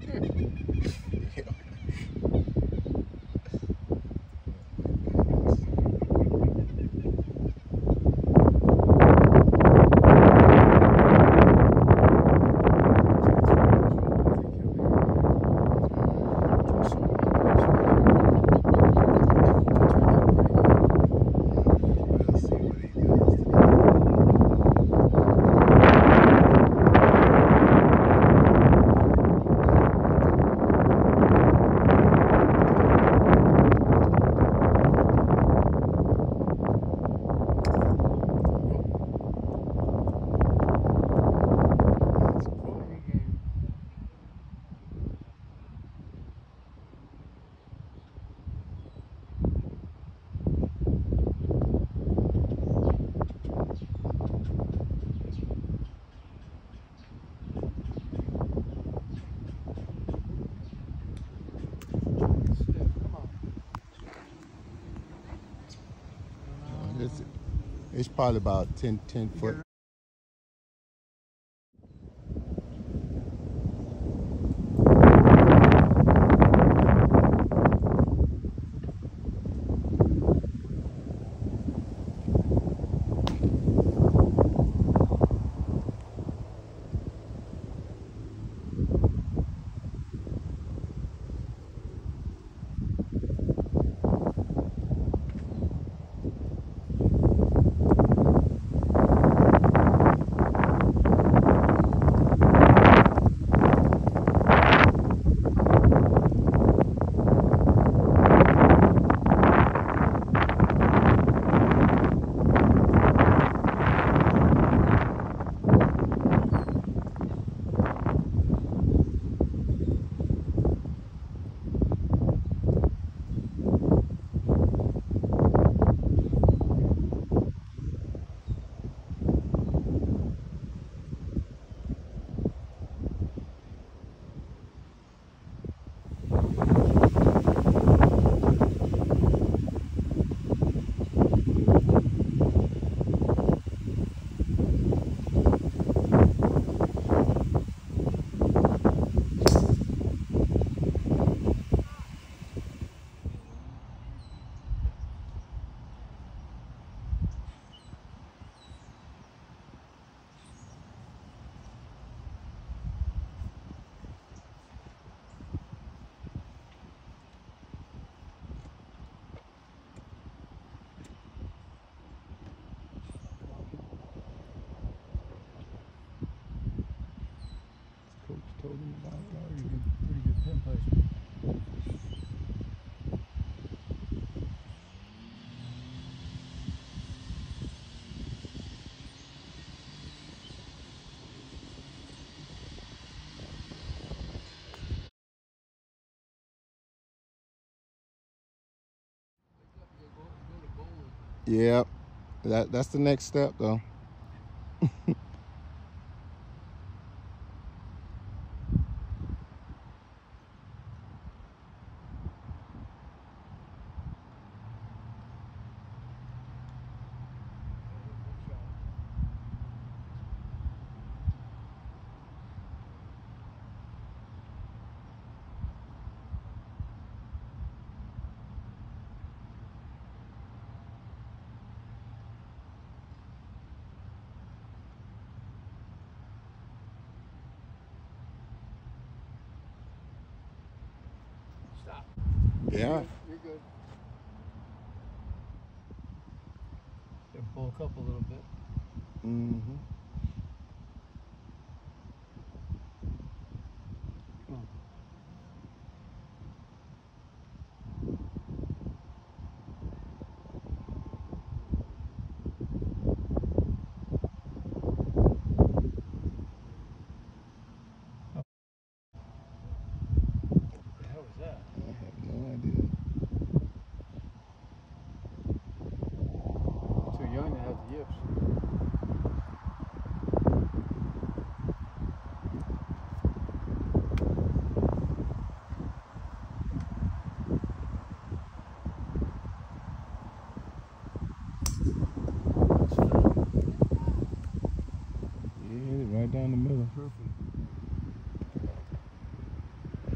It's probably about 10 foot. Pretty good pin placement. Yep, that's the next step though. Stop. Yeah. You're good. It bulk up a little bit. Mm-hmm. Come on. What the hell was that? I have no idea. Too young to have the yips. Yeah, right down the middle. Perfect.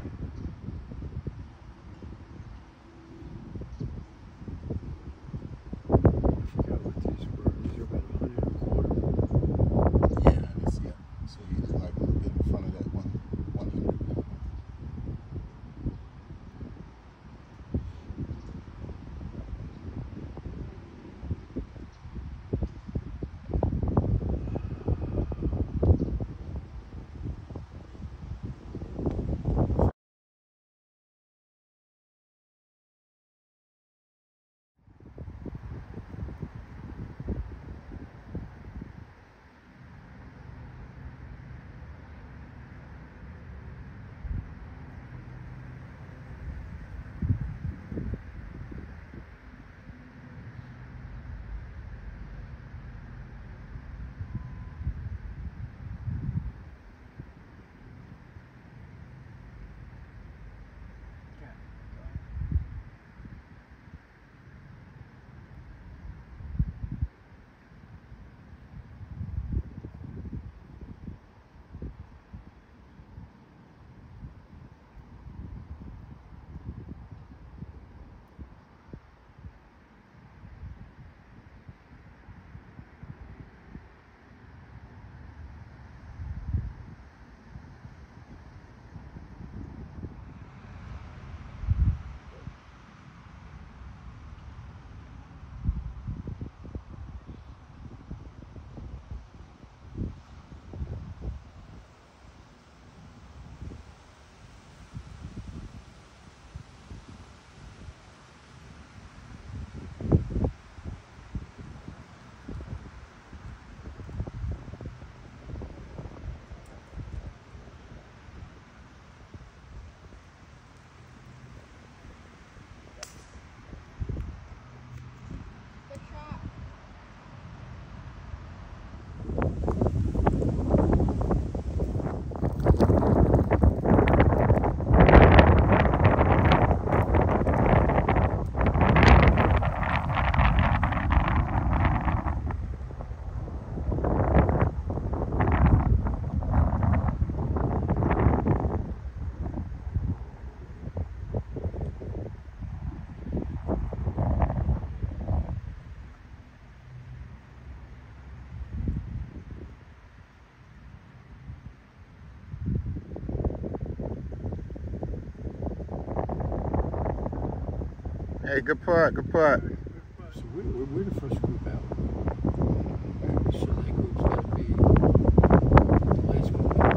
Hey, good putt, good putt. So we're the first group out. So that group's got to be the last group out.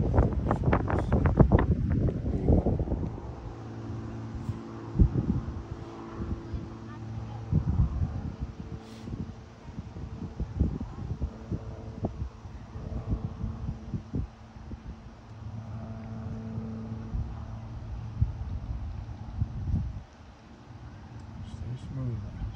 Stay smooth.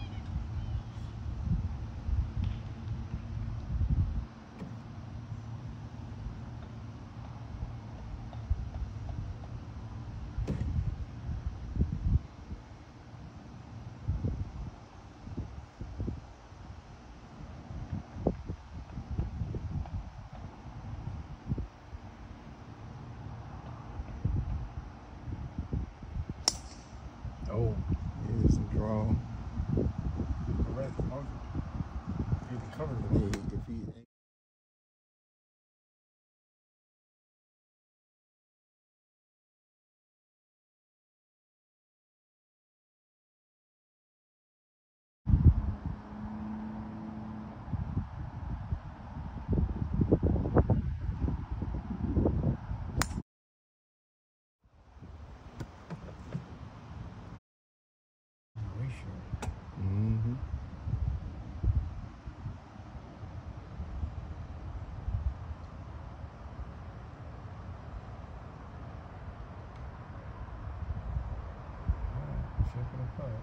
Oh, Here's the draw. right. You can cover Yeah, the if he ratio. Mm-hmm. Shape of the putt.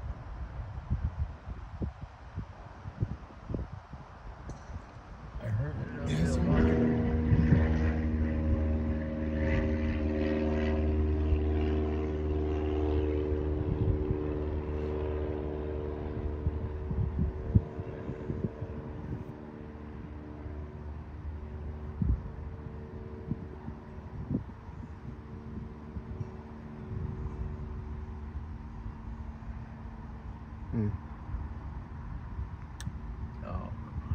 I heard it. Yes. Mm. Oh.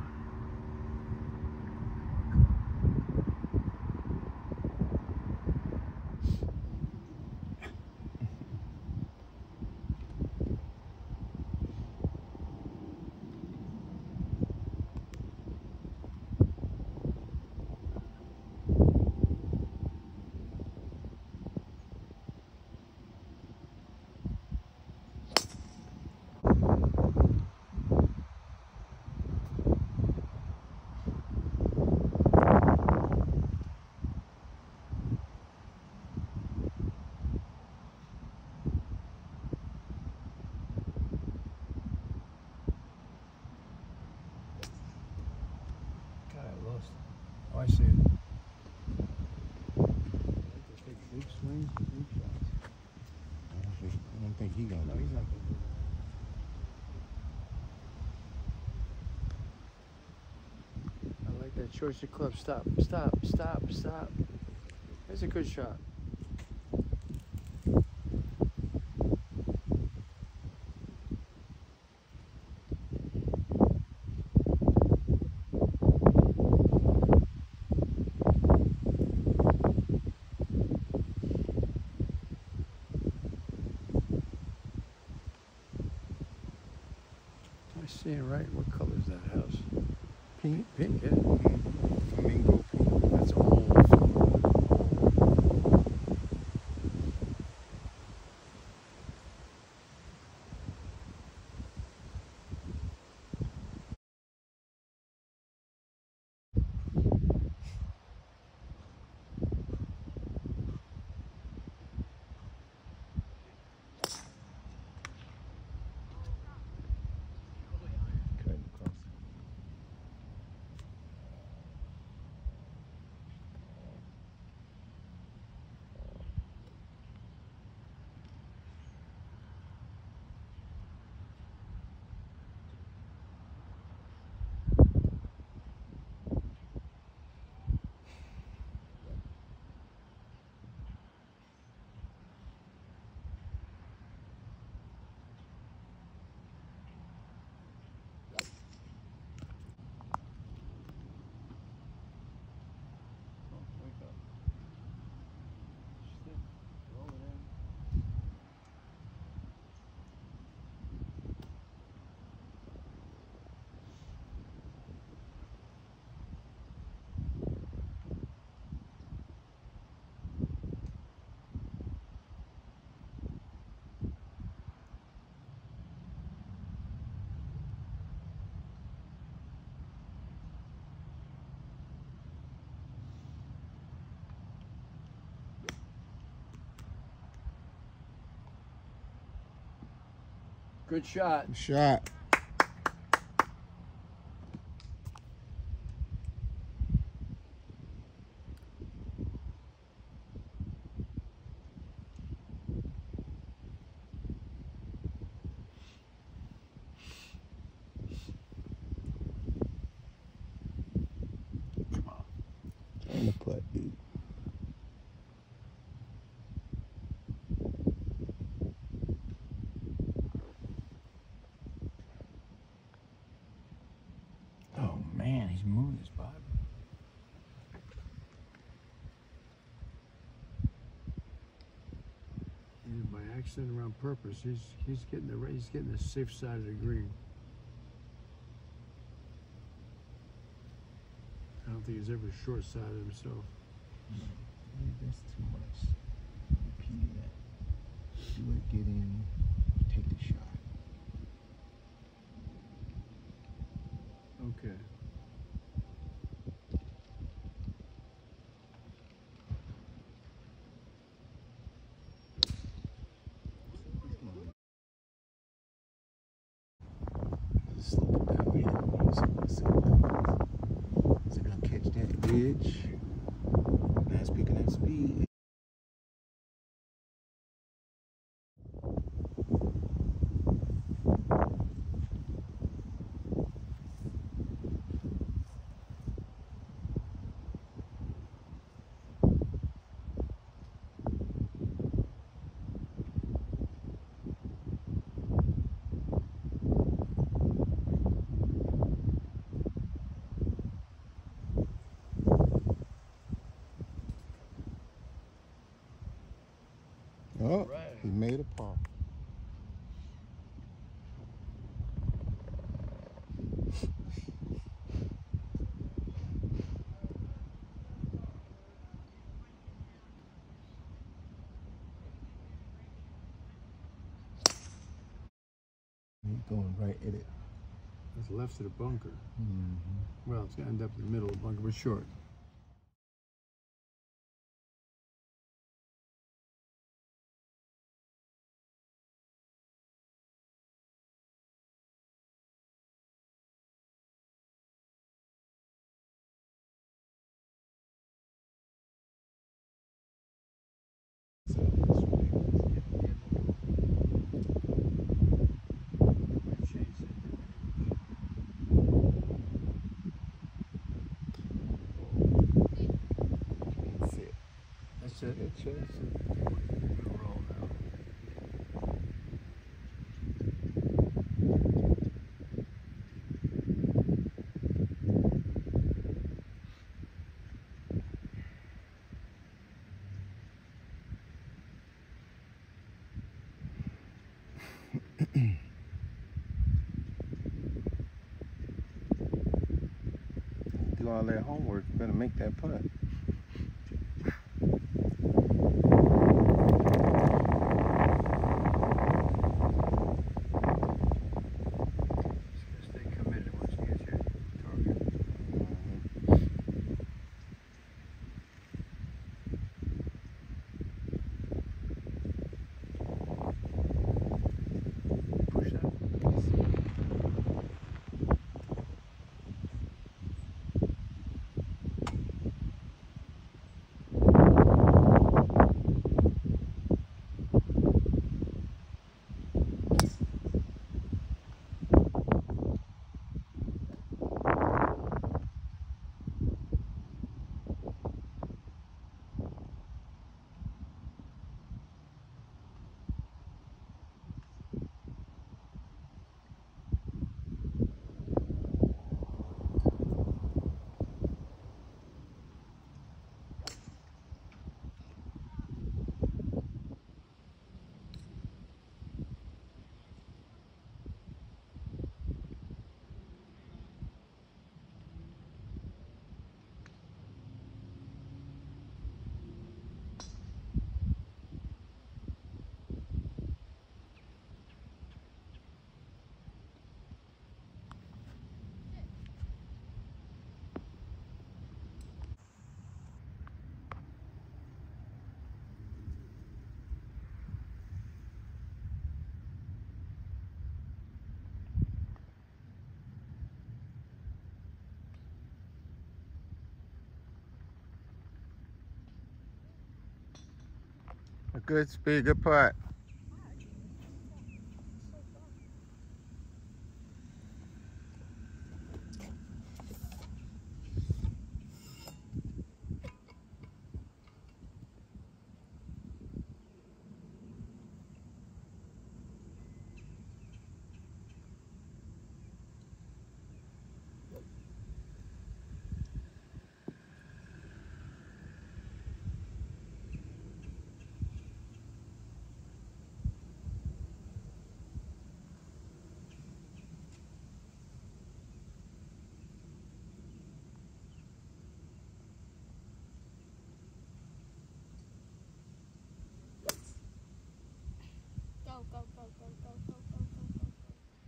God, I lost it. Oh, I see it. Take big swings and big shots. I don't think he gonna No, do he's that. not going to do that. I like that choice of club. Stop, stop, stop, stop. That's a good shot. I see it right. What color is that house? Pink. Pink, yeah. Flamingo pink. That's old. Good shot. Good shot. Come on. Trying to putt, dude. Oh man, he's moving his body. Either by accident or on purpose, he's getting the safe side of the green. I don't think he's ever short-sided himself. Maybe that's too much. Repeating that. Do it, get in, take the shot. Okay. Let's slow it down here. Let's see what happens. Is it gonna catch that edge? Now it's picking up speed. Oh, Right. he made a par. He's going right at it. That's left of the bunker. Mm-hmm. Well, it's gonna end up in the middle of the bunker, but short. So it's ridiculous. That's it. That's it. Good chase. We'll roll now. Do all that homework, you better make that putt. Just stay committed once you get your target. Push that. Good speed, good putt. Go, go, go, go, go, go, go, go, go.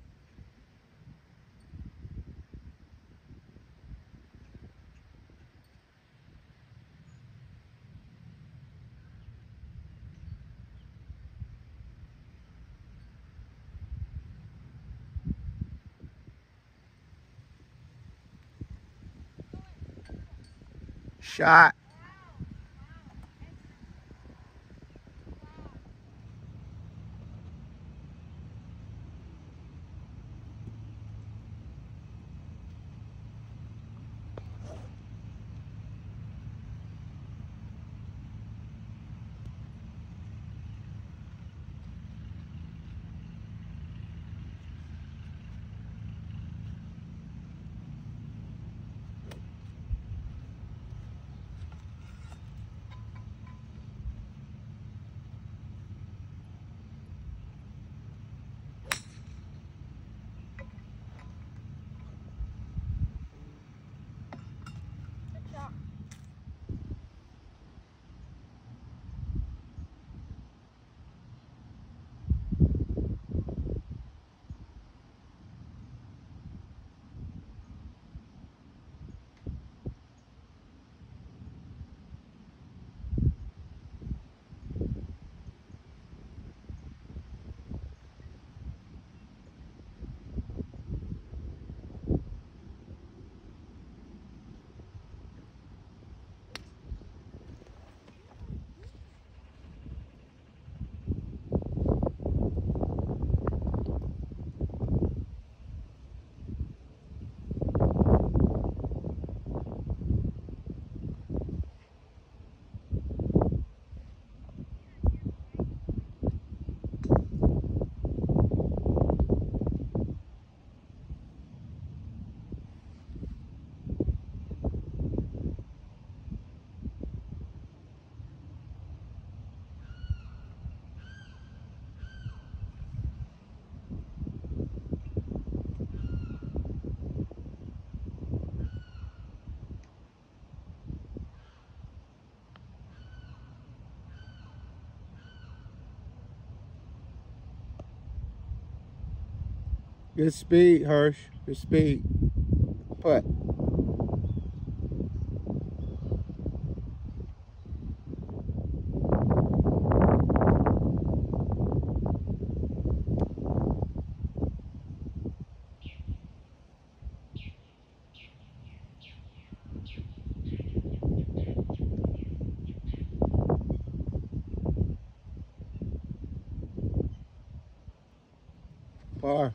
Shot. Good shot. Good speed, Hirsch. Good speed. Putt. Par.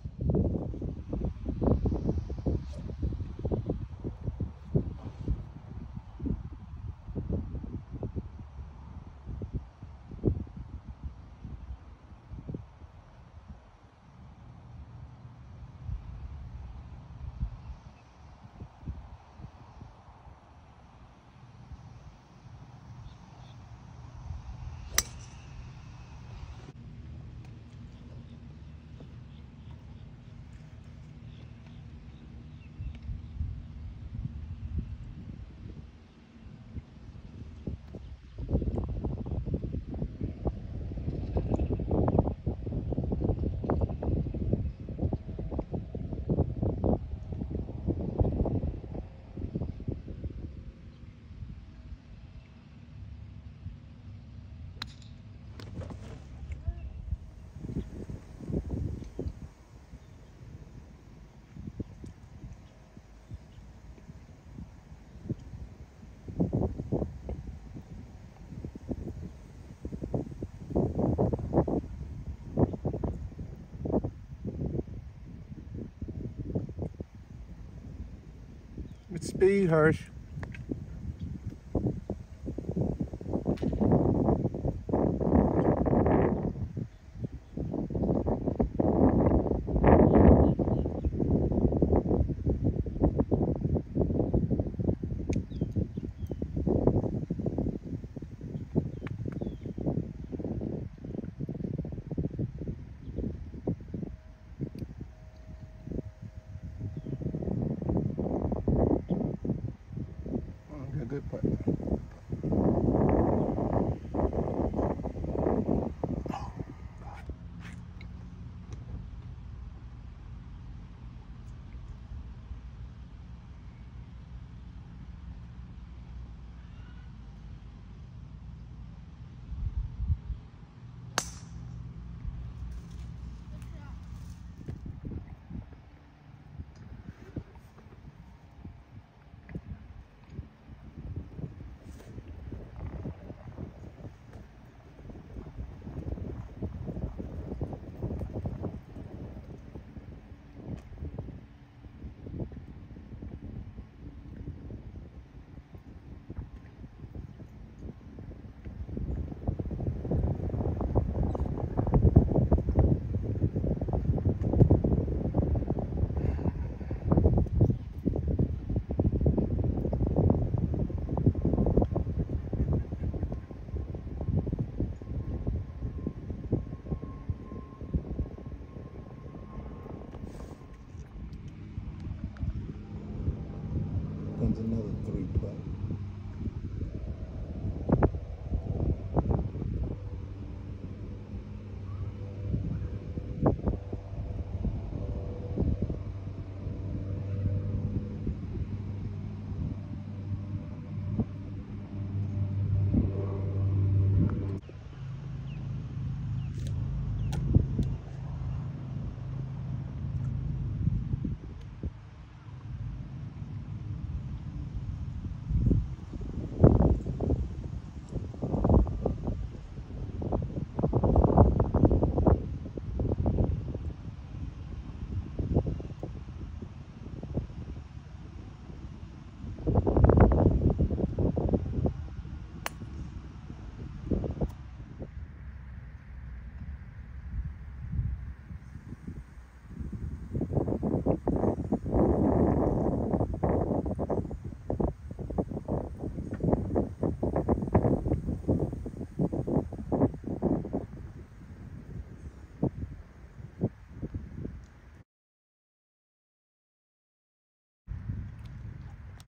speed, Hirsch. Good putt.